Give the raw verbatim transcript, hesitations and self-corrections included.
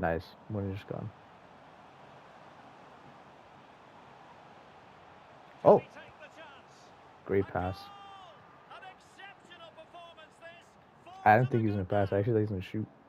Nice. Money just gone. Oh. Great pass. I didn't think he was going to pass. I actually think he's going to shoot.